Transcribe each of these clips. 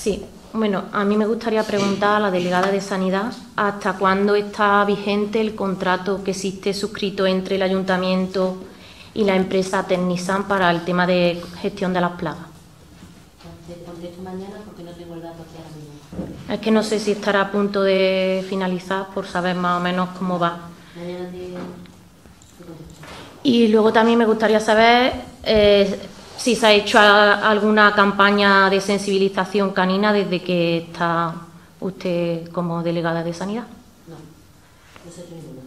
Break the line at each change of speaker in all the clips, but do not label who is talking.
Sí, bueno, a mí me gustaría preguntar a la delegada de Sanidad hasta cuándo está vigente el contrato que existe suscrito entre el Ayuntamiento y la empresa Tecnisan para el tema de gestión de las plagas.
Te contesto mañana porque no tengo el dato aquí ahora mismo.
Es que no sé si estará a punto de finalizar por saber más o menos cómo va.
Mañana te contesto.
Y luego también me gustaría saber si se ha hecho alguna campaña de sensibilización canina desde que está usted como delegada de Sanidad.
No se ha hecho ninguna.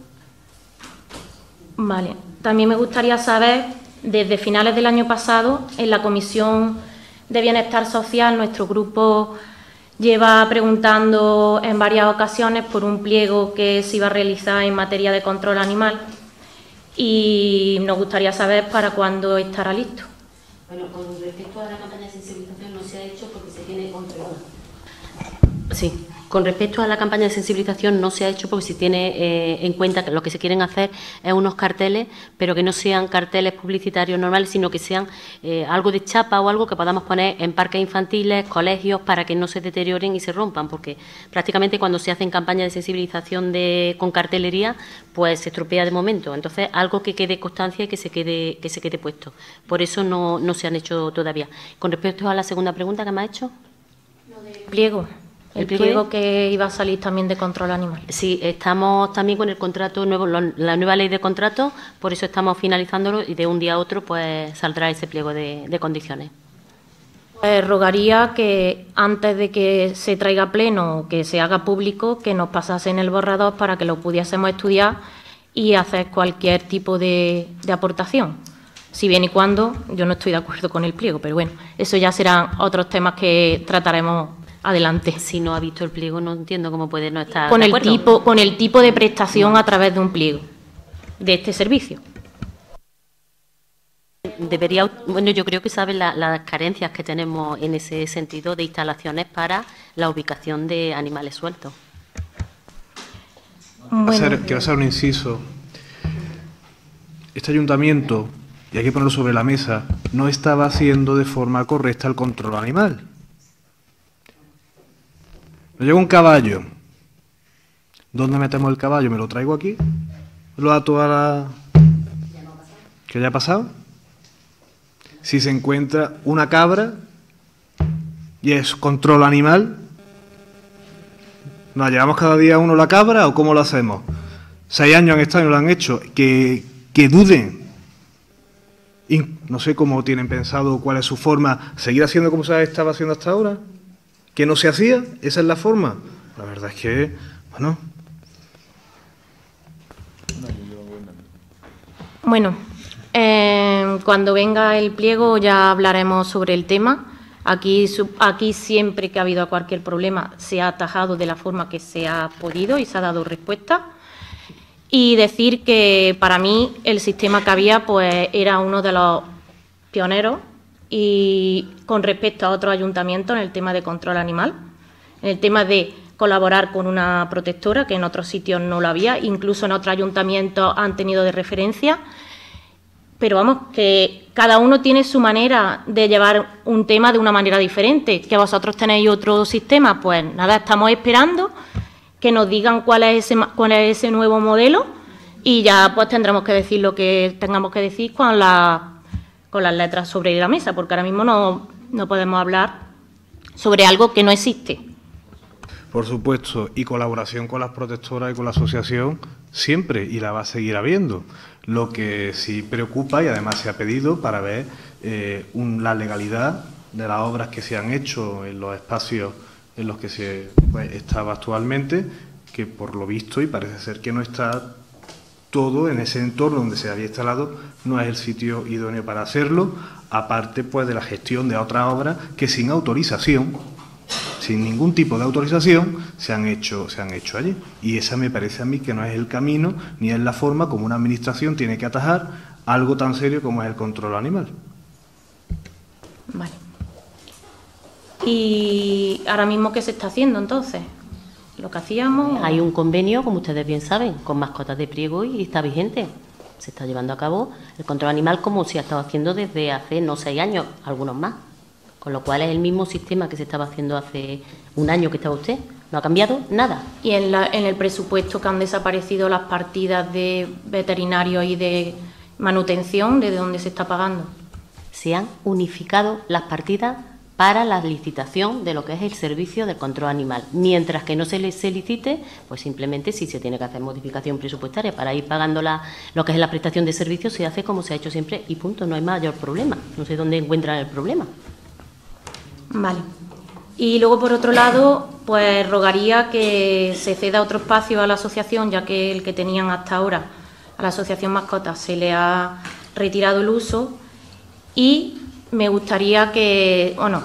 Vale. También me gustaría saber, desde finales del año pasado, en la Comisión de Bienestar Social, nuestro grupo lleva preguntando en varias ocasiones por un pliego que se iba a realizar en materia de control animal y nos gustaría saber para cuándo estará listo.
Bueno, con respecto a la campaña de sensibilización no se ha hecho porque se tiene... Sí, con respecto a la campaña de sensibilización no se ha hecho porque se tiene en cuenta que lo que se quieren hacer es unos carteles, pero que no sean carteles publicitarios normales, sino que sean algo de chapa o algo que podamos poner en parques infantiles, colegios, para que no se deterioren y se rompan, porque prácticamente cuando se hacen campañas de sensibilización con cartelería, pues se estropea de momento. Entonces, algo que quede constancia y que se quede puesto. Por eso no se han hecho todavía. Con respecto a la segunda pregunta que me ha hecho.
Lo del pliego. El pliego que iba a salir también de control animal.
Sí, estamos también con el contrato nuevo, la nueva ley de contrato, por eso estamos finalizándolo y de un día a otro pues saldrá ese pliego de condiciones.
Pues rogaría que antes de que se traiga a pleno, que se haga público, que nos pasasen el borrador para que lo pudiésemos estudiar y hacer cualquier tipo de aportación. Si bien y cuando, yo no estoy de acuerdo con el pliego, pero bueno, eso ya serán otros temas que trataremos adelante.
Si no ha visto el pliego, no entiendo cómo puede no estar
con
de
el
acuerdo.
Con el tipo de prestación a través de un pliego de este servicio.
Bueno, yo creo que saben las carencias que tenemos en ese sentido de instalaciones para la ubicación de animales sueltos.
Bueno.
Quiero hacer un inciso. Este ayuntamiento, y hay que ponerlo sobre la mesa, no estaba haciendo de forma correcta el control animal. Me llega un caballo. ¿Dónde metemos el caballo? ¿Me lo traigo aquí? ¿Lo ato a la... ¿Que ya ha pasado? Si se encuentra una cabra y es control animal, ¿nos llevamos cada día uno la cabra o cómo lo hacemos? 6 años han estado y no lo han hecho. Que duden. No sé cómo tienen pensado, cuál es su forma. ¿Seguir haciendo como se estaba haciendo hasta ahora? ¿Que no se hacía? ¿Esa es la forma? La verdad es que, bueno...
Bueno, cuando venga el pliego ya hablaremos sobre el tema. Aquí siempre que ha habido cualquier problema se ha atajado de la forma que se ha podido y se ha dado respuesta. Y decir que para mí el sistema que había pues era uno de los pioneros y con respecto a otros ayuntamientos en el tema de control animal, en el tema de colaborar con una protectora, que en otros sitios no lo había, incluso en otros ayuntamientos han tenido de referencia, pero vamos, que cada uno tiene su manera de llevar un tema de una manera diferente. Que vosotros tenéis otro sistema, pues nada, estamos esperando que nos digan cuál es ese nuevo modelo y ya pues tendremos que decir lo que tengamos que decir con las letras sobre la mesa, porque ahora mismo no podemos hablar sobre algo que no existe.
Por supuesto, y colaboración con las protectoras y con la asociación siempre, y la va a seguir habiendo. Lo que sí preocupa, y además se ha pedido, para ver la legalidad de las obras que se han hecho en los espacios en los que se estaba actualmente, que por lo visto, y parece ser que no está todo en ese entorno donde se había instalado, no es el sitio idóneo para hacerlo, aparte pues de la gestión de otras obras que sin autorización, sin ningún tipo de autorización, se han hecho allí. Y esa me parece a mí que no es el camino ni es la forma como una administración tiene que atajar algo tan serio como es el control animal.
Vale. ¿Y ahora mismo qué se está haciendo entonces? ¿Lo que hacíamos?
Hay un convenio, como ustedes bien saben, con mascotas de pliego y está vigente. Se está llevando a cabo el control animal como se ha estado haciendo desde hace no 6 años, algunos más. Con lo cual es el mismo sistema que se estaba haciendo hace un año que estaba usted. No ha cambiado nada.
Y en el presupuesto que han desaparecido las partidas de veterinarios y de manutención, ¿de dónde se está pagando?
Se han unificado las partidas para la licitación de lo que es el servicio del control animal. Mientras que no se licite, pues simplemente si se tiene que hacer modificación presupuestaria para ir pagando lo que es la prestación de servicios, se hace como se ha hecho siempre y punto, no hay mayor problema. No sé dónde encuentran el problema.
Vale. Y luego, por otro lado, pues rogaría que se ceda otro espacio a la asociación, ya que el que tenían hasta ahora, a la Asociación Mascotas, se le ha retirado el uso. Y me gustaría que, bueno,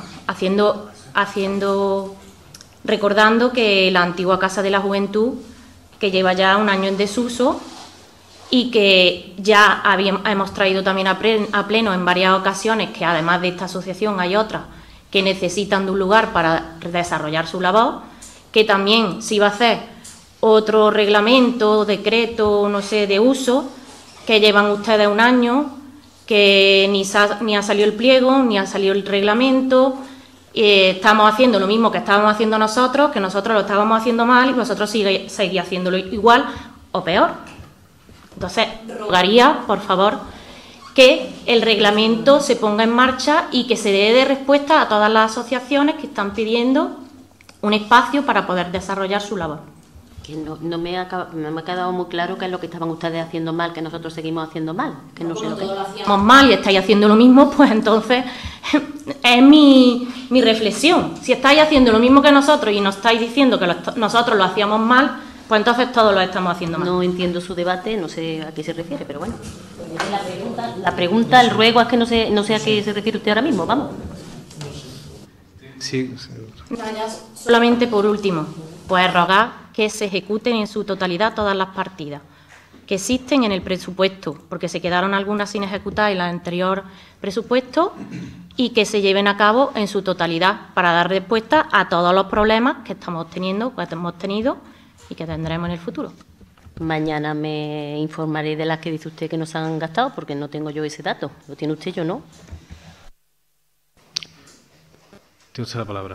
recordando que la antigua Casa de la Juventud, que lleva ya un año en desuso y que ya hemos traído también a pleno en varias ocasiones, que además de esta asociación hay otras que necesitan de un lugar para desarrollar su labor, que también se iba a hacer otro reglamento, decreto, no sé, de uso, que llevan ustedes un año, que ni ha salido el pliego, ni ha salido el reglamento, estamos haciendo lo mismo que estábamos haciendo nosotros, que nosotros lo estábamos haciendo mal y vosotros seguís haciéndolo igual o peor. Entonces, rogaría, por favor, que el reglamento se ponga en marcha y que se dé de respuesta a todas las asociaciones que están pidiendo un espacio para poder desarrollar su labor.
Que no me ha quedado muy claro qué es lo que estaban ustedes haciendo mal, que nosotros seguimos haciendo mal. Que no sé lo que
hacíamos mal y estáis haciendo lo mismo, pues entonces es mi reflexión. Si estáis haciendo lo mismo que nosotros y nos estáis diciendo que nosotros lo hacíamos mal, pues entonces todos lo estamos haciendo mal.
No entiendo su debate, no sé a qué se refiere, pero bueno. La pregunta, el ruego es que no sé a qué se refiere usted ahora mismo, vamos.
Sí.
Solamente por último, pues rogar que se ejecuten en su totalidad todas las partidas que existen en el presupuesto, porque se quedaron algunas sin ejecutar en el anterior presupuesto, y que se lleven a cabo en su totalidad para dar respuesta a todos los problemas que estamos teniendo, que hemos tenido y que tendremos en el futuro.
Mañana me informaré de las que dice usted que nos han gastado, porque no tengo yo ese dato. ¿Lo tiene usted? Yo no.
Tiene usted la palabra.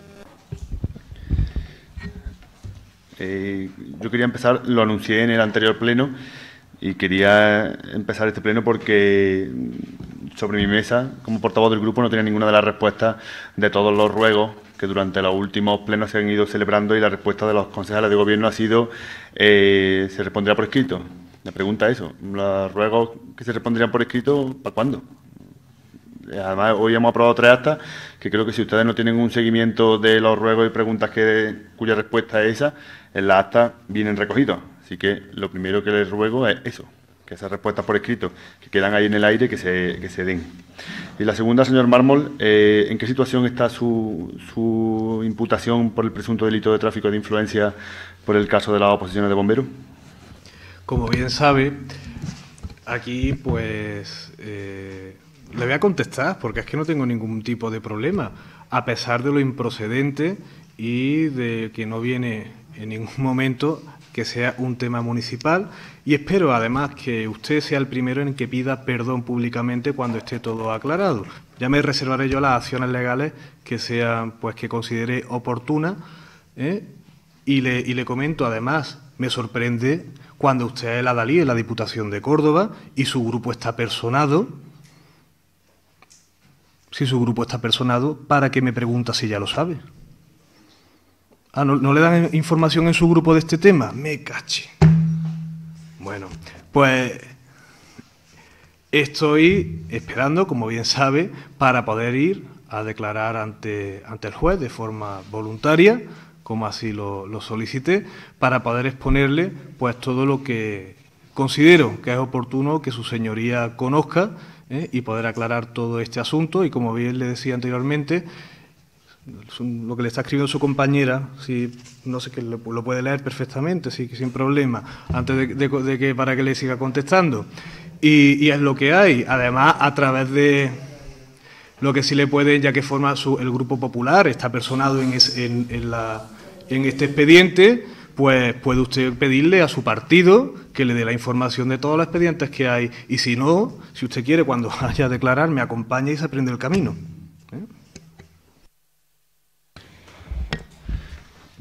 Yo quería empezar, lo anuncié en el anterior pleno, y quería empezar este pleno porque sobre mi mesa, como portavoz del grupo, no tenía ninguna de las respuestas de todos los ruegos que durante los últimos plenos se han ido celebrando, y la respuesta de los concejales de gobierno ha sido se respondrá por escrito. La pregunta es eso, los ruegos que se respondrían por escrito, ¿para cuándo? Además, hoy hemos aprobado 3 actas que creo que si ustedes no tienen un seguimiento de los ruegos y preguntas cuya respuesta es esa, en las actas vienen recogidos. Así que lo primero que les ruego es eso, que esas respuestas por escrito, que quedan ahí en el aire, que se den. Y la segunda, señor Mármol, ¿en qué situación está su imputación por el presunto delito de tráfico de influencia por el caso de las oposiciones de bomberos?
Como bien sabe, aquí pues le voy a contestar, porque es que no tengo ningún tipo de problema, a pesar de lo improcedente y de que no viene en ningún momento que sea un tema municipal, y espero además que usted sea el primero en que pida perdón públicamente cuando esté todo aclarado. Ya me reservaré yo las acciones legales que sean, pues que considere oportunas, y le comento además, me sorprende cuando usted es el adalid en la Diputación de Córdoba y su grupo está personado. Si su grupo está personado, ¿para qué me pregunta si ya lo sabe? Ah, ¿no le dan información en su grupo de este tema? Me caché. Bueno, pues estoy esperando, como bien sabe, para poder ir a declarar ante el juez de forma voluntaria, como así lo solicité, para poder exponerle pues todo lo que considero que es oportuno que su señoría conozca, y poder aclarar todo este asunto. Y como bien le decía anteriormente, lo que le está escribiendo su compañera, si no sé, que lo puede leer perfectamente, sí, que sin problema, antes de que para que le siga contestando. Y es lo que hay. Además, a través de lo que sí le puede, ya que forma el Grupo Popular, está personado en este expediente, pues puede usted pedirle a su partido que le dé la información de todos los expedientes que hay. Y si no, si usted quiere, cuando vaya a declarar, me acompaña y se aprende el camino.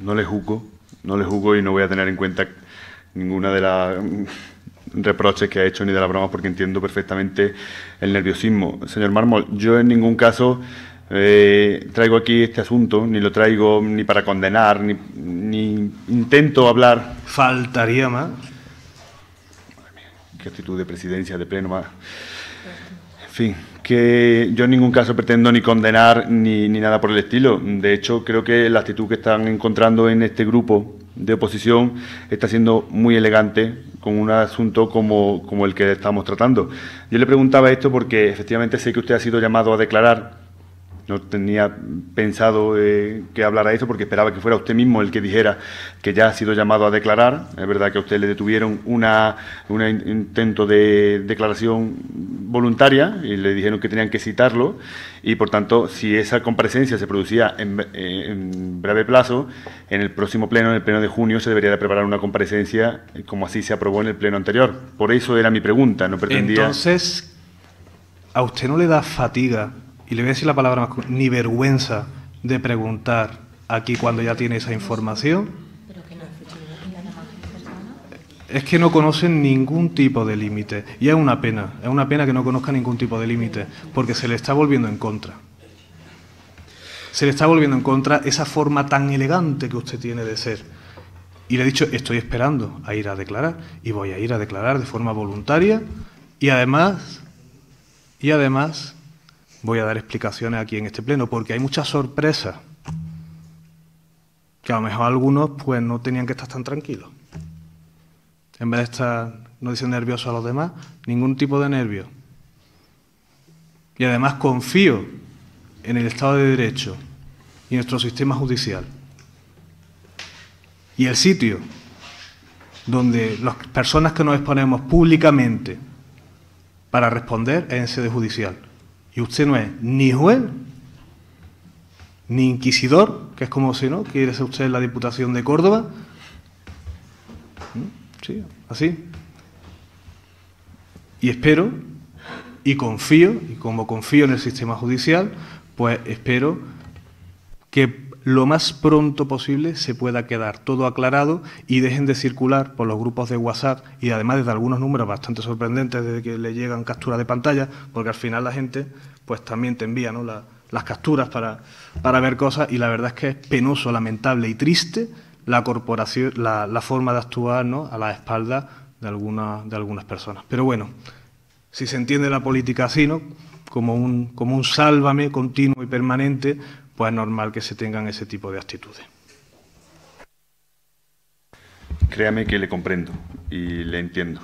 no le juzgo y no voy a tener en cuenta ninguna de las reproches que ha hecho ni de las bromas, porque entiendo perfectamente el nerviosismo. Señor Mármol, yo en ningún caso traigo aquí este asunto, ni lo traigo ni para condenar, ni intento hablar.
Faltaría más.
Madre mía, qué actitud de presidencia, de pleno más. En fin, que yo en ningún caso pretendo ni condenar ni nada por el estilo. De hecho, creo que la actitud que están encontrando en este grupo de oposición está siendo muy elegante con un asunto como el que estamos tratando. Yo le preguntaba esto porque efectivamente sé que usted ha sido llamado a declarar. No tenía pensado que hablara eso porque esperaba que fuera usted mismo el que dijera que ya ha sido llamado a declarar. Es verdad que a usted le detuvieron un intento de declaración voluntaria y le dijeron que tenían que citarlo y, por tanto, si esa comparecencia se producía en breve plazo, en el próximo pleno, en el pleno de junio, se debería de preparar una comparecencia como así se aprobó en el pleno anterior. Por eso era mi pregunta, no pretendía...
Entonces, ¿a usted no le da fatiga, y le voy a decir la palabra más, ni vergüenza de preguntar aquí cuando ya tiene esa información? Es que no conocen ningún tipo de límite. Y es una pena que no conozca ningún tipo de límite, porque se le está volviendo en contra. Se le está volviendo en contra esa forma tan elegante que usted tiene de ser. Y le he dicho, estoy esperando a ir a declarar, y voy a ir a declarar de forma voluntaria, y además voy a dar explicaciones aquí en este pleno, porque hay muchas sorpresas que a lo mejor algunos pues no tenían que estar tan tranquilos. En vez de estar, no dicen nerviosos a los demás, ningún tipo de nervio. Y además confío en el Estado de Derecho y nuestro sistema judicial. Y el sitio donde las personas que nos exponemos públicamente para responder es en sede judicial. Y usted no es ni juez, ni inquisidor, que es como si no quiere ser usted en la Diputación de Córdoba. Sí, así. Y espero, y confío, y como confío en el sistema judicial, pues espero que lo más pronto posible se pueda quedar todo aclarado y dejen de circular por los grupos de WhatsApp y además desde algunos números bastante sorprendentes desde que le llegan capturas de pantalla, porque al final la gente pues también te envía, ¿no?, las capturas para ver cosas, y la verdad es que es penoso, lamentable y triste la corporación, la forma de actuar, ¿no?, a la espalda de algunas personas. Pero bueno, si se entiende la política así, ¿no?, como un sálvame continuo y permanente, pues es normal que se tengan ese tipo de actitudes.
Créame que le comprendo y le entiendo.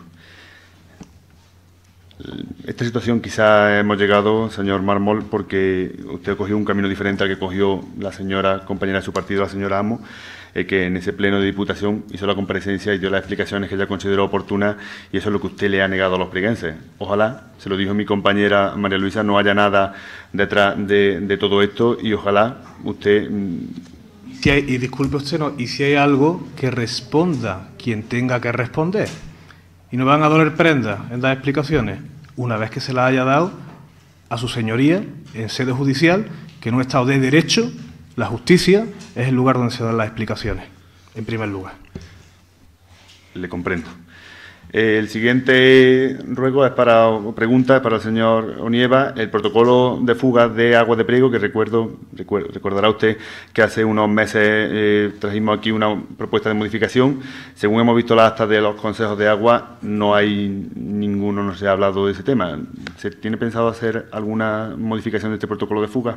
Esta situación quizá hemos llegado, señor Mármol, porque usted cogió un camino diferente al que cogió la señora compañera de su partido, la señora Amo, que en ese pleno de Diputación hizo la comparecencia y dio las explicaciones que ella consideró oportunas, y eso es lo que usted le ha negado a los plieguenses. Ojalá, se lo dijo mi compañera María Luisa, no haya nada detrás de todo esto, y ojalá usted...
Y disculpe usted, ¿no?, y si hay algo, que responda quien tenga que responder. Y no van a doler prendas en dar explicaciones una vez que se las haya dado a su señoría en sede judicial, que en un Estado de Derecho la justicia es el lugar donde se dan las explicaciones, en primer lugar.
Le comprendo. El siguiente pregunta es para el señor Onieva. El protocolo de fugas de agua de Priego, que recordará usted que hace unos meses trajimos aquí una propuesta de modificación. Según hemos visto las actas de los consejos de agua, no se ha hablado de ese tema. ¿Se tiene pensado hacer alguna modificación de este protocolo de fugas?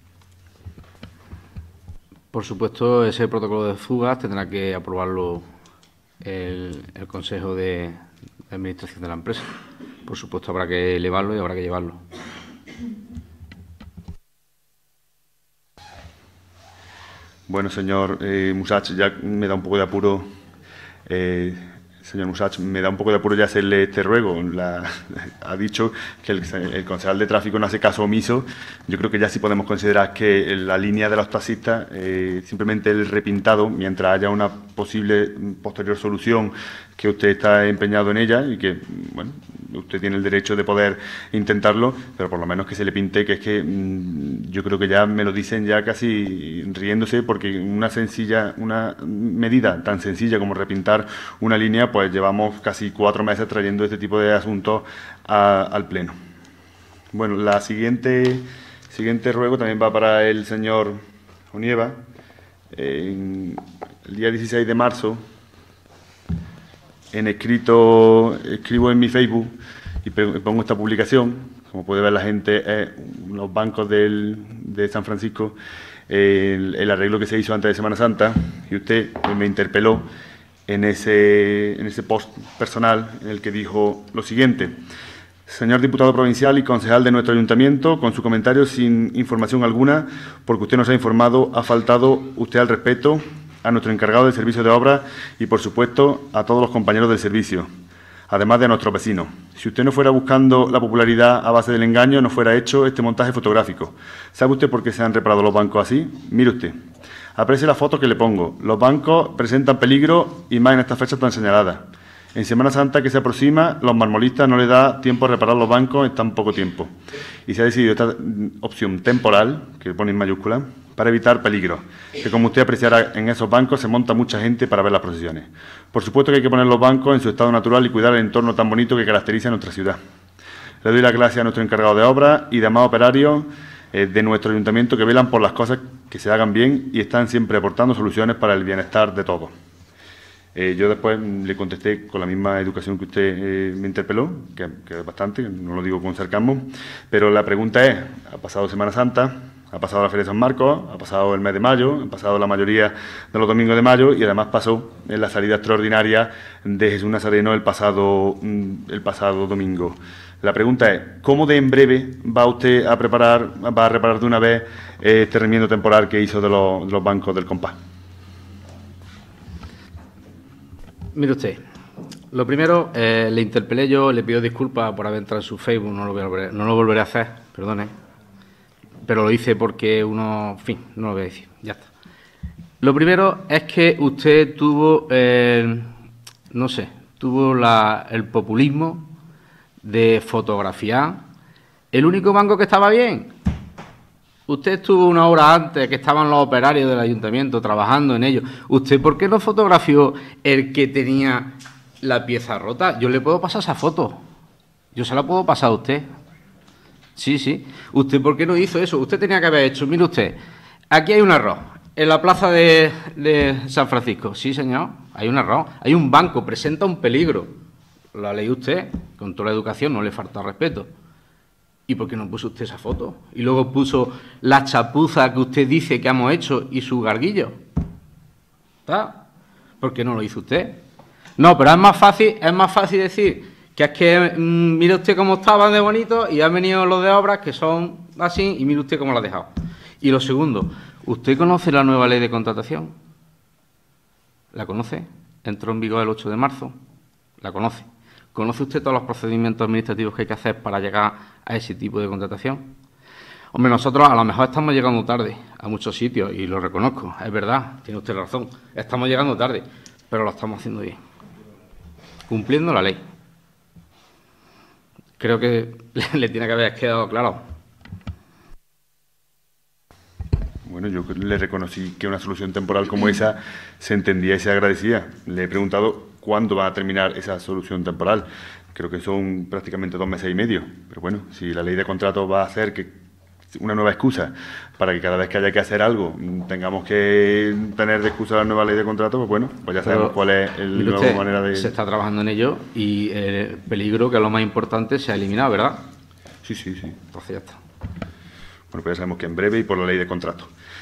Por supuesto, ese protocolo de fugas tendrá que aprobarlo el Consejo de Administración de la empresa. Por supuesto, habrá que elevarlo y habrá que llevarlo.
Bueno, señor Musach, ya me da un poco de apuro. Señor Musach, me da un poco de apuro ya hacerle este ruego. Ha dicho que el concejal de tráfico no hace caso omiso. Yo creo que ya sí podemos considerar que la línea de los taxistas, simplemente el repintado, mientras haya una posible posterior solución, que usted está empeñado en ella y que, bueno, usted tiene el derecho de poder intentarlo, pero por lo menos que se le pinte que es que yo creo que ya me lo dicen ya casi riéndose, porque una medida tan sencilla como repintar una línea, pues llevamos casi 4 meses trayendo este tipo de asuntos al Pleno. Bueno, la siguiente ruego también va para el señor Onieva. El día 16 de marzo, escribo en mi Facebook y pongo esta publicación. Como puede ver la gente, los bancos de San Francisco, el arreglo que se hizo antes de Semana Santa, y usted me interpeló en ese post personal en el que dijo lo siguiente: señor diputado provincial y concejal de nuestro ayuntamiento, con su comentario sin información alguna, porque usted nos ha informado, ha faltado usted al respeto a nuestro encargado del servicio de obras y, por supuesto, a todos los compañeros del servicio, además de a nuestros vecinos. Si usted no fuera buscando la popularidad a base del engaño, no fuera hecho este montaje fotográfico. ¿Sabe usted por qué se han reparado los bancos así? Mire usted. Aprecie la foto que le pongo. Los bancos presentan peligro y más en estas fechas tan señaladas. En Semana Santa que se aproxima, los marmolistas no le da tiempo a reparar los bancos en tan poco tiempo. Y se ha decidido esta opción temporal, que pone en mayúscula, para evitar peligros, que como usted apreciará, en esos bancos se monta mucha gente para ver las procesiones. Por supuesto que hay que poner los bancos en su estado natural y cuidar el entorno tan bonito que caracteriza a nuestra ciudad. Le doy las gracias a nuestro encargado de obras y demás operarios de nuestro ayuntamiento que velan por las cosas que se hagan bien y están siempre aportando soluciones para el bienestar de todos. Yo después le contesté con la misma educación que usted me interpeló, que es bastante, no lo digo con sarcasmo, pero la pregunta es: ha pasado Semana Santa, ha pasado la Feria de San Marcos, ha pasado el mes de mayo, ha pasado la mayoría de los domingos de mayo y además pasó en la salida extraordinaria de Jesús Nazareno el pasado domingo. La pregunta es: ¿cómo de en breve va usted a reparar de una vez este remiendo temporal que hizo de los bancos del compás?
Mire usted, lo primero, le interpelé yo, le pido disculpas por haber entrado en su Facebook, no lo volveré a hacer, perdone, pero lo hice porque en fin, no lo voy a decir, ya está. Lo primero es que usted tuvo, tuvo el populismo de fotografiar el único banco que estaba bien. Usted estuvo una hora antes, que estaban los operarios del ayuntamiento trabajando en ello. ¿Usted por qué no fotografió el que tenía la pieza rota? Yo le puedo pasar esa foto. Yo se la puedo pasar a usted. Sí. ¿Usted por qué no hizo eso? Usted tenía que haber hecho, mire usted, aquí hay un error. En la plaza de San Francisco. Sí, señor, hay un error. Hay un banco, presenta un peligro. La ley usted, con toda la educación, no le falta respeto. ¿Y por qué no puso usted esa foto? Y luego puso la chapuza que usted dice que hemos hecho y su garguillo. ¿Está? ¿Por qué no lo hizo usted? No, pero es más fácil decir que es que mire usted cómo estaban de bonito y han venido los de obras que son así y mire usted cómo lo ha dejado. Y lo segundo, ¿usted conoce la nueva ley de contratación? ¿La conoce? Entró en vigor el 8 de marzo. ¿La conoce? ¿Conoce usted todos los procedimientos administrativos que hay que hacer para llegar a ese tipo de contratación? Hombre, nosotros a lo mejor estamos llegando tarde a muchos sitios, y lo reconozco, es verdad, tiene usted razón, estamos llegando tarde, pero lo estamos haciendo bien, cumpliendo la ley. Creo que le tiene que haber quedado claro.
Bueno, yo le reconocí que una solución temporal como esa se entendía y se agradecía. Le he preguntado cuándo va a terminar esa solución temporal. Creo que son prácticamente 2 meses y medio. Pero bueno, si la ley de contratos va a hacer que una nueva excusa para que cada vez que haya que hacer algo tengamos que tener de excusa la nueva ley de contratos, pues bueno, pues ya sabemos cuál es la nueva manera de...
Se está trabajando en ello y el peligro, que es lo más importante, se ha eliminado, ¿verdad?
Sí.
Entonces ya está.
Bueno, pues ya sabemos que en breve y por la ley de contratos.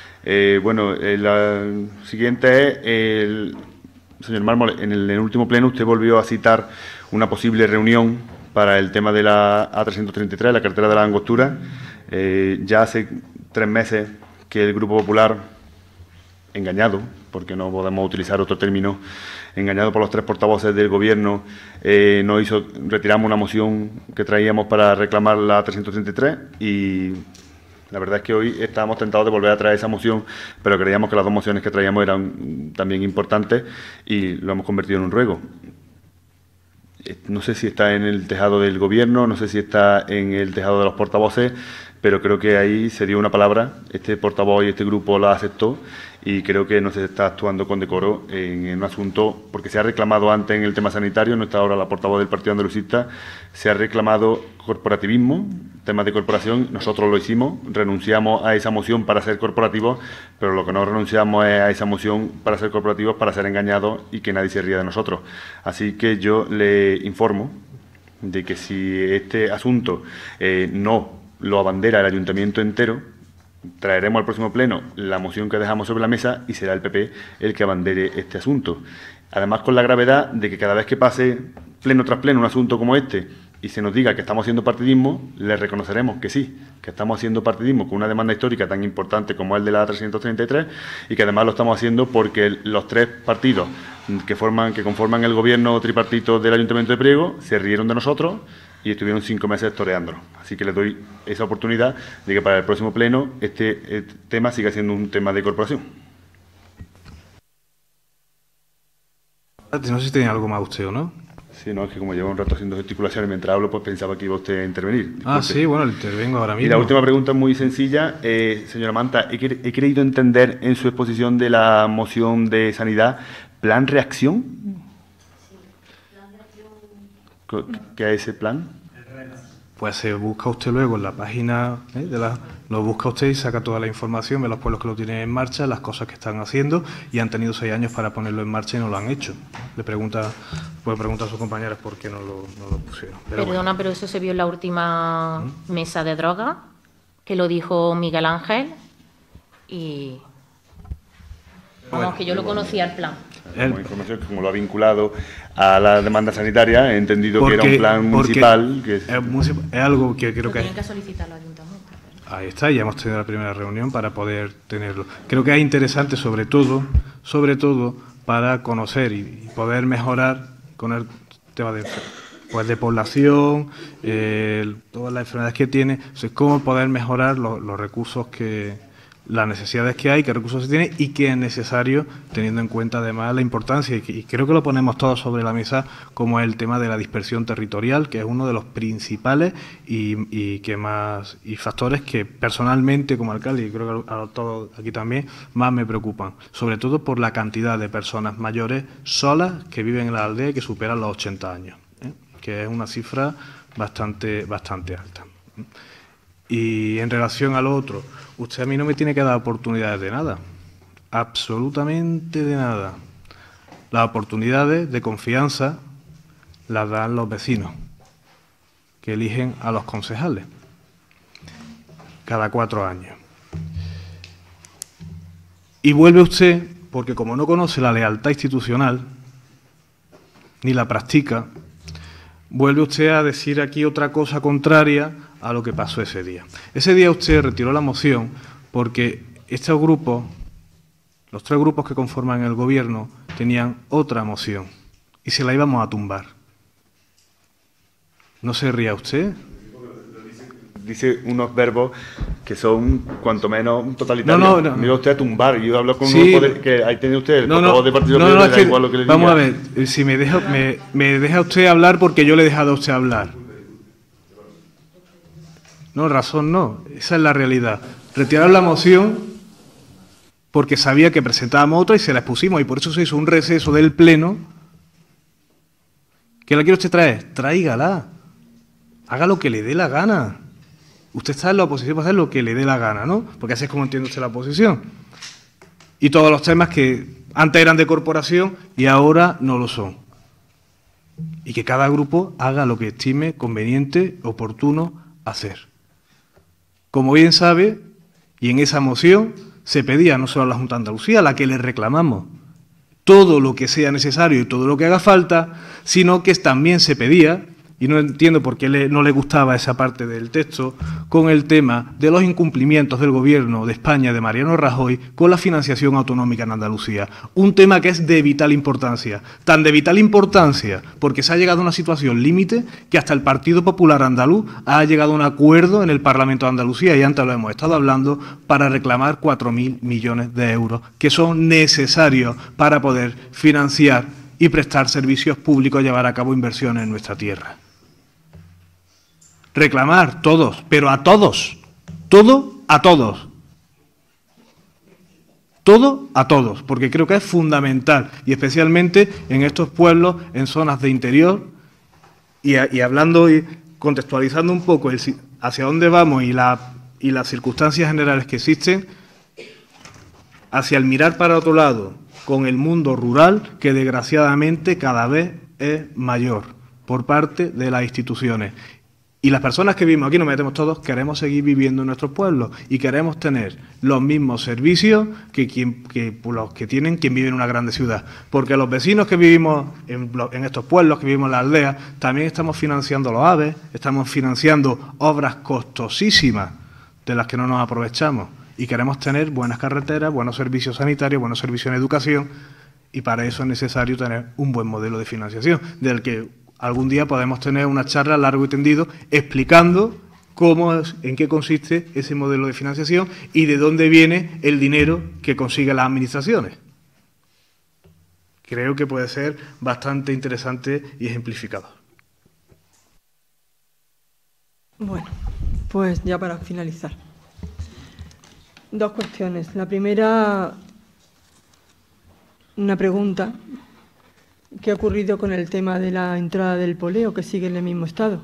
La siguiente es, señor Mármol, en el último pleno usted volvió a citar una posible reunión para el tema de la A333, la carretera de la Angostura. Ya hace 3 meses que el Grupo Popular, engañado, porque no podemos utilizar otro término, engañado por los 3 portavoces del Gobierno, retiramos una moción que traíamos para reclamar la A333 y... La verdad es que hoy estábamos tentados de volver a traer esa moción, pero creíamos que las 2 mociones que traíamos eran también importantes y lo hemos convertido en un ruego. No sé si está en el tejado del Gobierno, no sé si está en el tejado de los portavoces, pero creo que ahí se dio una palabra, este portavoz y este grupo la aceptó, y creo que no se está actuando con decoro en un asunto, porque se ha reclamado antes en el tema sanitario, no está ahora la portavoz del Partido Andalucista, se ha reclamado corporativismo, temas de corporación, nosotros lo hicimos, renunciamos a esa moción para ser corporativos, pero lo que no renunciamos es a esa moción para ser corporativos, para ser engañados y que nadie se ría de nosotros. Así que yo le informo de que si este asunto no lo abandera el ayuntamiento entero, traeremos al próximo pleno la moción que dejamos sobre la mesa y será el PP el que abandere este asunto. Además, con la gravedad de que cada vez que pase pleno tras pleno un asunto como este y se nos diga que estamos haciendo partidismo, le reconoceremos que sí, que estamos haciendo partidismo con una demanda histórica tan importante como el de la 333 y que además lo estamos haciendo porque los tres partidos que conforman el gobierno tripartito del Ayuntamiento de Priego se rieron de nosotros y estuvieron 5 meses toreándonos. Así que les doy esa oportunidad de que para el próximo pleno este tema siga siendo un tema de corporación.
No sé si tenía algo más usted o no.
Sí, no, es que como llevo un rato haciendo gesticulaciones mientras hablo, pues pensaba que iba usted a intervenir. Disculpe.
Ah, sí, bueno, intervengo ahora mismo.
Y la última pregunta es muy sencilla. Señora Manta, he creído entender en su exposición de la moción de sanidad, ¿plan reacción? ¿Qué es ese plan?
Pues se busca usted luego en la página, lo busca usted y saca toda la información de los pueblos que lo tienen en marcha, las cosas que están haciendo y han tenido 6 años para ponerlo en marcha y no lo han hecho. Puede preguntar a sus compañeras por qué no lo pusieron.
Perdona, pero eso se vio en la última mesa de drogas, que lo dijo Miguel Ángel y... Vamos, que yo lo conocía el plan.
Como información que como lo ha vinculado a la demanda sanitaria, he entendido que era un plan municipal. Que es
algo que creo que...
Tienen que solicitar al ayuntamiento.
Ahí está, ya hemos tenido la primera reunión para poder tenerlo. Creo que es interesante sobre todo, para conocer y poder mejorar con el tema de población, todas las enfermedades que tiene, cómo poder mejorar los recursos las necesidades que hay, qué recursos se tienen y qué es necesario, teniendo en cuenta además la importancia, y creo que lo ponemos todos sobre la mesa, como es el tema de la dispersión territorial, que es uno de los principales y factores que personalmente como alcalde, y creo que a todos aquí también, más me preocupan, sobre todo por la cantidad de personas mayores solas que viven en la aldea y que superan los 80 años, que es una cifra bastante alta. Y en relación a lo otro, usted a mí no me tiene que dar oportunidades de nada, absolutamente de nada. Las oportunidades de confianza las dan los vecinos, que eligen a los concejales cada 4 años. Y vuelve usted, porque como no conoce la lealtad institucional, ni la practica, vuelve usted a decir aquí otra cosa contraria a lo que pasó ese día. Ese día usted retiró la moción porque estos grupos, los 3 grupos que conforman el gobierno, tenían otra moción y se la íbamos a tumbar. ¿No se ría usted?
Dice unos verbos que son cuanto menos totalitarios.
No.
Me iba usted a tumbar. Yo hablo con
sí,
un poder que ahí tiene usted, el portavoz de Partido Popular, da igual lo que le diga.
Vamos a ver, si me deja usted hablar porque yo le he dejado a usted hablar. No, razón no, esa es la realidad. Retiraron la moción porque sabía que presentábamos otra y se la expusimos y por eso se hizo un receso del Pleno. ¿Qué la quiere usted traer? Tráigala. Haga lo que le dé la gana. Usted está en la oposición para hacer lo que le dé la gana, ¿no? Porque así es como entiende usted la oposición. Y todos los temas que antes eran de corporación y ahora no lo son. Y que cada grupo haga lo que estime conveniente, oportuno hacer. Como bien sabe, y en esa moción se pedía no solo a la Junta de Andalucía, a la que le reclamamos todo lo que sea necesario y todo lo que haga falta, sino que también se pedía, y no entiendo por qué no le gustaba esa parte del texto, con el tema de los incumplimientos del Gobierno de España, de Mariano Rajoy, con la financiación autonómica en Andalucía. Un tema que es de vital importancia. Tan de vital importancia porque se ha llegado a una situación límite que hasta el Partido Popular Andaluz ha llegado a un acuerdo en el Parlamento de Andalucía, y antes lo hemos estado hablando, para reclamar 4.000 millones de euros, que son necesarios para poder financiar y prestar servicios públicos, llevar a cabo inversiones en nuestra tierra. Reclamar todos, pero a todos, todo a todos. Todo a todos, porque creo que es fundamental, y especialmente en estos pueblos, en zonas de interior, y hablando y contextualizando un poco hacia dónde vamos y las circunstancias generales que existen, hacia el mirar para otro lado, con el mundo rural, que desgraciadamente cada vez es mayor por parte de las instituciones. Y las personas que vivimos aquí, nos metemos todos, queremos seguir viviendo en nuestros pueblos y queremos tener los mismos servicios que los que tienen quien vive en una grande ciudad. Porque los vecinos que vivimos en estos pueblos, que vivimos en las aldeas, también estamos financiando los AVE, estamos financiando obras costosísimas de las que no nos aprovechamos. Y queremos tener buenas carreteras, buenos servicios sanitarios, buenos servicios en educación, y para eso es necesario tener un buen modelo de financiación, del que algún día podemos tener una charla largo y tendido explicando en qué consiste ese modelo de financiación y de dónde viene el dinero que consiguen las administraciones. Creo que puede ser bastante interesante y ejemplificado.
Bueno, pues ya para finalizar. Dos cuestiones. La primera, una pregunta. ¿Qué ha ocurrido con el tema de la entrada del poleo, que sigue en el mismo estado?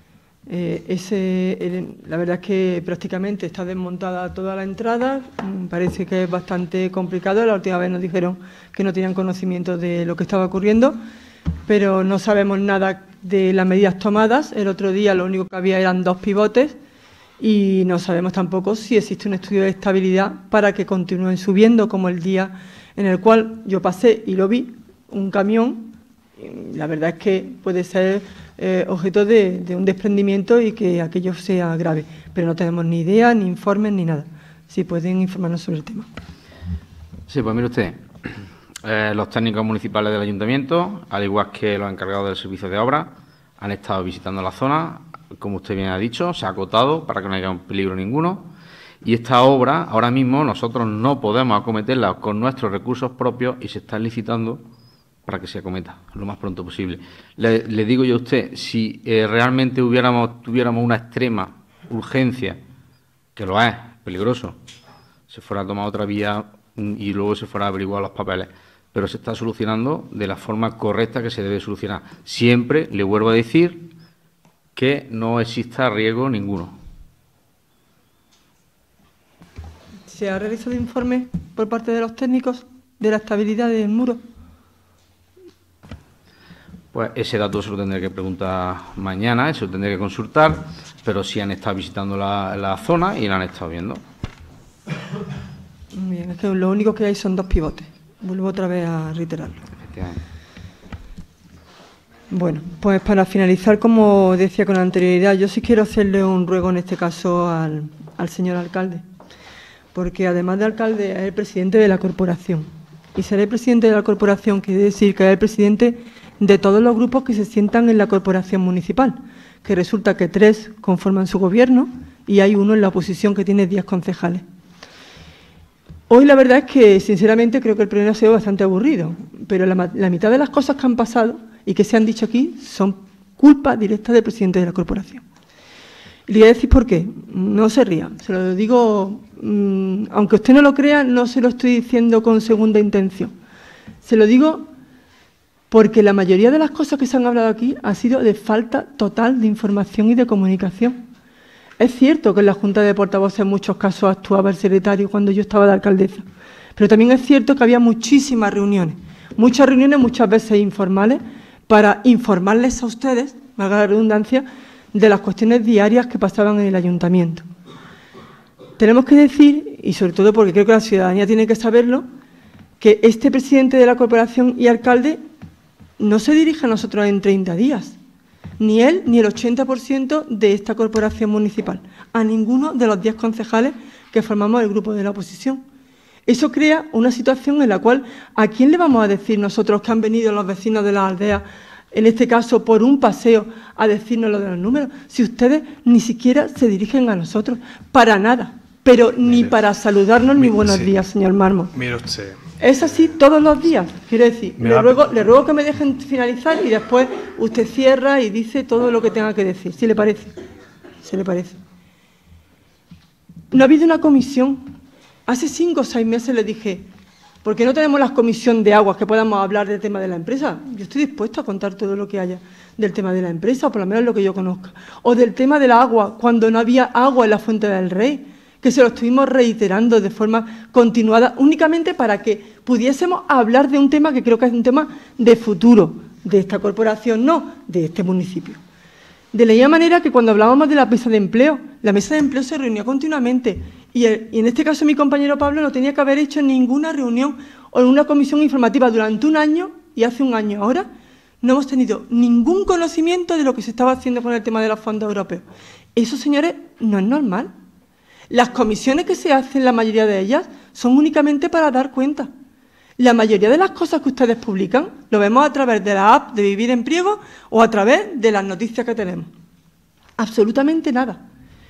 La verdad es que prácticamente está desmontada toda la entrada, parece que es bastante complicado. La última vez nos dijeron que no tenían conocimiento de lo que estaba ocurriendo, pero no sabemos nada de las medidas tomadas. El otro día lo único que había eran 2 pivotes y no sabemos tampoco si existe un estudio de estabilidad para que continúen subiendo, como el día en el cual yo pasé y lo vi, un camión. La verdad es que puede ser objeto de un desprendimiento y que aquello sea grave, pero no tenemos ni idea, ni informes, ni nada. Si pueden informarnos sobre el tema.
Sí, pues mire usted, los técnicos municipales del ayuntamiento, al igual que los encargados del servicio de obra, han estado visitando la zona. Como usted bien ha dicho, se ha acotado para que no haya un peligro ninguno. Y esta obra, ahora mismo, nosotros no podemos acometerla con nuestros recursos propios y se está licitando para que se acometa lo más pronto posible. Le digo yo a usted, si realmente tuviéramos una extrema urgencia, que lo es, peligroso, se fuera a tomar otra vía y luego se fuera a averiguar los papeles, pero se está solucionando de la forma correcta que se debe solucionar. Siempre, le vuelvo a decir, que no exista riesgo ninguno.
¿Se ha realizado informe por parte de los técnicos de la estabilidad del muro?
Pues ese dato se lo tendré que preguntar mañana, eso lo tendré que consultar, pero sí han estado visitando la zona y la han estado viendo.
Muy bien, es que lo único que hay son 2 pivotes. Vuelvo otra vez a reiterarlo.
Efectivamente.
Bueno, pues para finalizar, como decía con anterioridad, yo sí quiero hacerle un ruego en este caso al señor alcalde, porque además de alcalde es el presidente de la corporación. Y ser el presidente de la corporación quiere decir que es el presidente de todos los grupos que se sientan en la corporación municipal, que resulta que 3 conforman su gobierno y hay 1 en la oposición que tiene 10 concejales. Hoy la verdad es que, sinceramente, creo que el pleno ha sido bastante aburrido, pero la mitad de las cosas que han pasado y que se han dicho aquí son culpa directa del presidente de la corporación. Y le voy a decir por qué. No se ría, se lo digo, aunque usted no lo crea, no se lo estoy diciendo con segunda intención. Se lo digo porque la mayoría de las cosas que se han hablado aquí ha sido de falta total de información y de comunicación. Es cierto que en la Junta de Portavoces en muchos casos actuaba el secretario cuando yo estaba de alcaldesa, pero también es cierto que había muchísimas reuniones, muchas veces informales, para informarles a ustedes, valga la redundancia, de las cuestiones diarias que pasaban en el ayuntamiento. Tenemos que decir, y sobre todo porque creo que la ciudadanía tiene que saberlo, que este presidente de la corporación y alcalde no se dirige a nosotros en 30 días, ni él ni el 80% de esta corporación municipal, a ninguno de los 10 concejales que formamos el grupo de la oposición. Eso crea una situación en la cual, ¿a quién le vamos a decir nosotros que han venido los vecinos de las aldeas, en este caso por un paseo, a decirnos lo de los números? Si ustedes ni siquiera se dirigen a nosotros, para nada, pero ni para saludarnos ni buenos días, señor Mármol.
Mire usted.
Es así todos los días, quiero decir. Le ruego que me dejen finalizar y después usted cierra y dice todo lo que tenga que decir, si le parece. ¿Se le parece? no ha habido una comisión. Hace 5 o 6 meses le dije, ¿por qué no tenemos la comisión de aguas que podamos hablar del tema de la empresa? Yo estoy dispuesto a contar todo lo que haya del tema de la empresa, o por lo menos lo que yo conozca. O del tema del agua, cuando no había agua en la Fuente del Rey, que se lo estuvimos reiterando de forma continuada, únicamente para que pudiésemos hablar de un tema que creo que es un tema de futuro de esta corporación, no de este municipio. De la misma manera que cuando hablábamos de la mesa de empleo, la mesa de empleo se reunía continuamente y en este caso mi compañero Pablo no tenía que haber hecho ninguna reunión o una comisión informativa durante un año, y hace un año ahora no hemos tenido ningún conocimiento de lo que se estaba haciendo con el tema de los fondos europeos. Eso, señores, no es normal. Las comisiones que se hacen, la mayoría de ellas, son únicamente para dar cuenta. La mayoría de las cosas que ustedes publican lo vemos a través de la app de Vivir en Priego o a través de las noticias que tenemos. Absolutamente nada.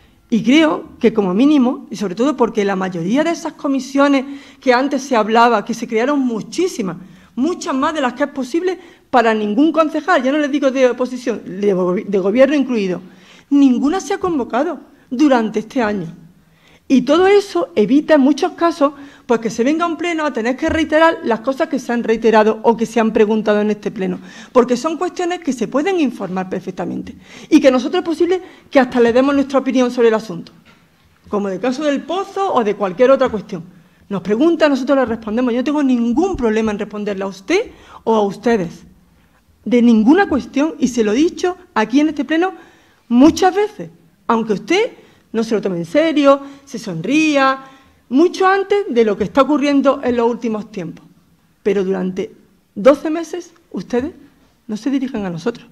Y creo que como mínimo, y sobre todo porque la mayoría de esas comisiones que antes se hablaba, que se crearon muchísimas, muchas más de las que es posible para ningún concejal, ya no les digo de oposición, de gobierno incluido, ninguna se ha convocado durante este año. Y todo eso evita en muchos casos pues que se venga a un pleno a tener que reiterar las cosas que se han reiterado o que se han preguntado en este pleno, porque son cuestiones que se pueden informar perfectamente y que nosotros es posible que hasta le demos nuestra opinión sobre el asunto, como en el caso del pozo o de cualquier otra cuestión. Nos pregunta, nosotros le respondemos. Yo no tengo ningún problema en responderle a usted o a ustedes de ninguna cuestión, y se lo he dicho aquí en este pleno muchas veces, aunque usted no se lo tome en serio, se sonría, mucho antes de lo que está ocurriendo en los últimos tiempos. Pero durante 12 meses ustedes no se dirigen a nosotros.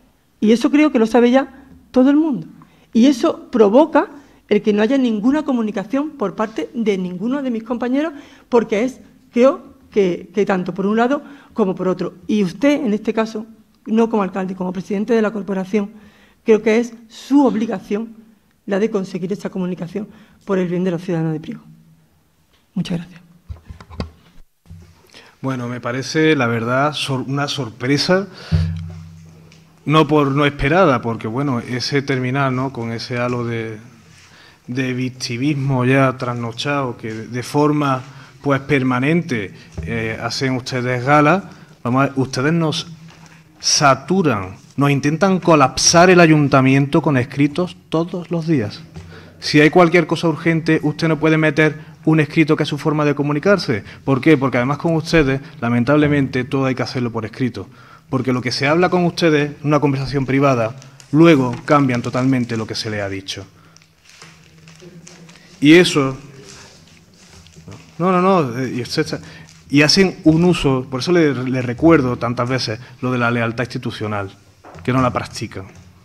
Y eso creo que lo sabe ya todo el mundo. Y eso provoca el que no haya ninguna comunicación por parte de ninguno de mis compañeros, porque es, creo, que tanto por un lado como por otro. Y usted, en este caso, no como alcalde, como presidente de la corporación, creo que es su obligación la de conseguir esa comunicación por el bien de los ciudadanos de Priego. Muchas gracias.
Bueno, me parece, la verdad, una sorpresa, no esperada, porque, bueno, ese terminar, ¿no?, con ese halo de victimismo ya trasnochado, que de forma, pues, permanente hacen ustedes gala. Vamos a ver, ustedes nos saturan, nos intentan colapsar el ayuntamiento con escritos todos los días. Si hay cualquier cosa urgente, usted no puede meter un escrito, que es su forma de comunicarse. ¿Por qué? Porque además con ustedes, lamentablemente, todo hay que hacerlo por escrito. Porque lo que se habla con ustedes en una conversación privada, luego cambian totalmente lo que se les ha dicho. Y eso... Y hacen un uso, por eso le recuerdo tantas veces lo de la lealtad institucional, que no la practican.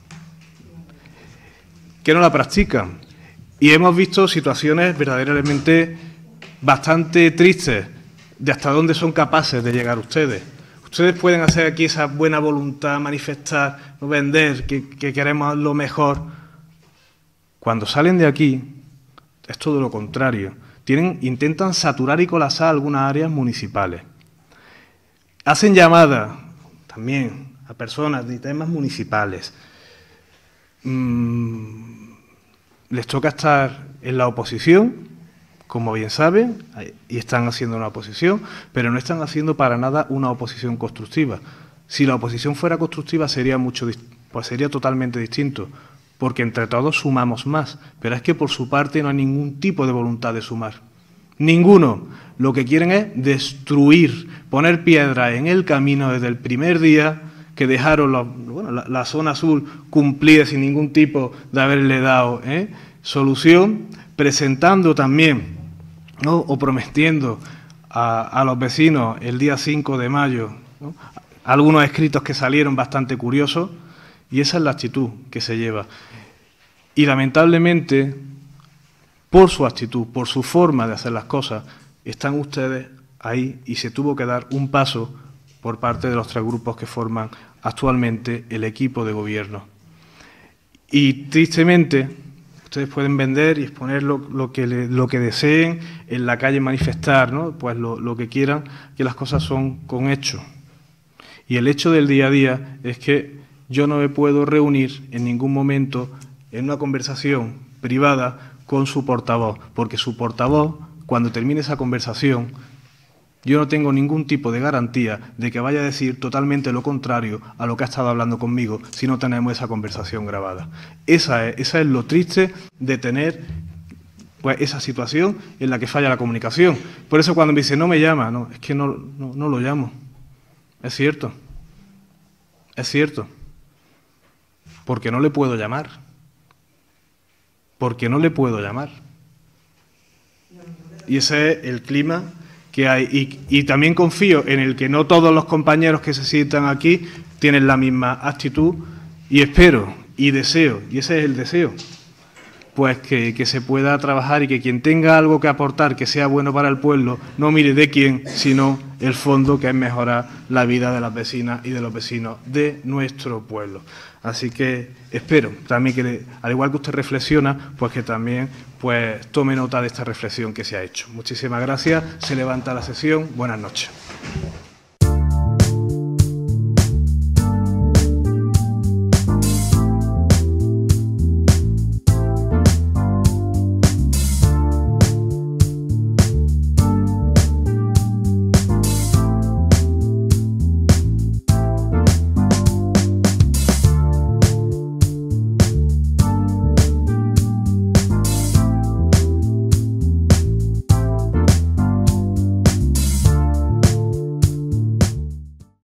Y hemos visto situaciones verdaderamente bastante tristes de hasta dónde son capaces de llegar ustedes. Ustedes pueden hacer aquí esa buena voluntad, manifestar, vender, que queremos lo mejor. Cuando salen de aquí, es todo lo contrario. Intentan saturar y colapsar algunas áreas municipales. Hacen llamadas también a personas de temas municipales. Les toca estar en la oposición, como bien saben, y están haciendo una oposición, pero no están haciendo para nada una oposición constructiva. Si la oposición fuera constructiva sería totalmente distinto, porque entre todos sumamos más, pero es que por su parte no hay ningún tipo de voluntad de sumar. Ninguno. Lo que quieren es destruir, poner piedras en el camino desde el primer día que dejaron la zona azul cumplida sin ningún tipo de haberle dado solución, presentando también, ¿no?, o prometiendo a los vecinos el día 5 de mayo, ¿no?, algunos escritos que salieron bastante curiosos, y esa es la actitud que se lleva. Y lamentablemente, por su actitud, por su forma de hacer las cosas, están ustedes ahí, y se tuvo que dar un paso por parte de los 3 grupos que forman actualmente el equipo de gobierno. Y tristemente, ustedes pueden vender y exponer lo que deseen, en la calle manifestar, ¿no?, pues lo que quieran, que las cosas son con hechos. Y el hecho del día a día es que yo no me puedo reunir en ningún momento en una conversación privada con su portavoz, porque su portavoz, cuando termine esa conversación, yo no tengo ningún tipo de garantía de que vaya a decir totalmente lo contrario a lo que ha estado hablando conmigo si no tenemos esa conversación grabada. Esa es lo triste de tener pues esa situación en la que falla la comunicación. Por eso cuando me dice no me llama, no, es que no lo llamo. Es cierto. Es cierto. Porque no le puedo llamar. Porque no le puedo llamar. Y ese es el clima que hay. Y también confío en el que no todos los compañeros que se sientan aquí tienen la misma actitud y espero y deseo, y ese es el deseo, pues que se pueda trabajar y que quien tenga algo que aportar que sea bueno para el pueblo, no mire de quién, sino el fondo, que es mejorar la vida de las vecinas y de los vecinos de nuestro pueblo. Así que espero también que, al igual que usted reflexiona, pues que también pues tome nota de esta reflexión que se ha hecho. Muchísimas gracias. Se levanta la sesión. Buenas noches.